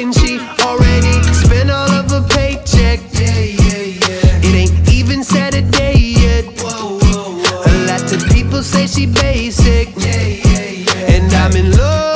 and she already spent all of her paycheck. It ain't even Saturday yet. A lot of people say she basic, and I'm in love.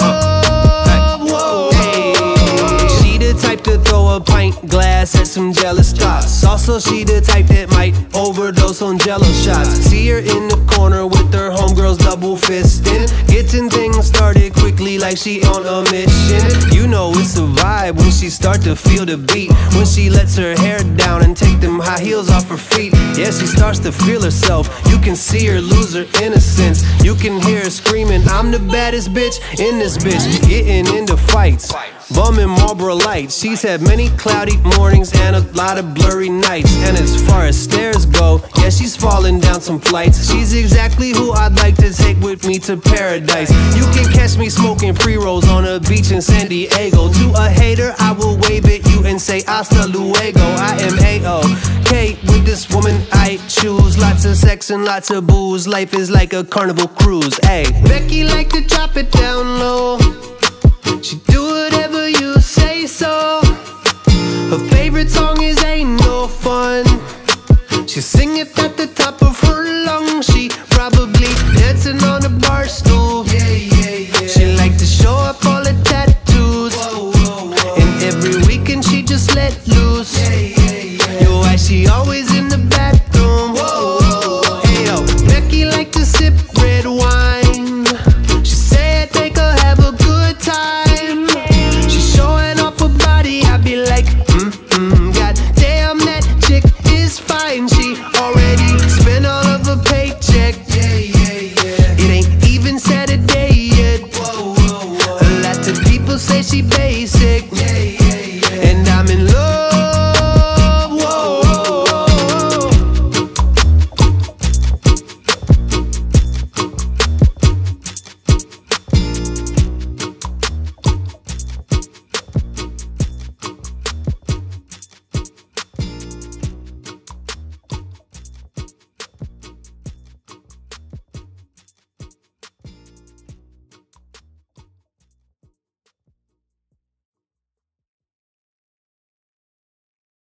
She the type to throw a pint glass at some jealous thoughts. Also, she the type that might overdose on Jello shots. See her in the corner with her homegirls double fisting, getting things started quickly like she on a mission. You know it's a vibe when she start to feel the beat, when she lets her hair down and take them high heels off her feet. Yeah, she starts to feel herself. You can see her lose her innocence. You can hear her screaming, I'm the baddest bitch in this bitch. Getting into fights, bumming Marlboro Lights. She's had many cloudy mornings and a lot of blurry nights. And as far as stairs go, yeah, she's falling down some flights. She's exactly who I'd like to take with me to paradise. You can catch me smoking pre-rolls on a beach in San Diego. To a hater, I will wave at you and say hasta luego. I am A.O.K. with this woman I choose. Lots of sex and lots of booze. Life is like a carnival cruise. Ay, Becky like to drop it down low. She do whatever you say so. Her favorite song is Ain't No Fun. She sing it at the top of her lungs. She probably dancing on a bar stool. She like to show off all her tattoos, and every weekend she just let loose.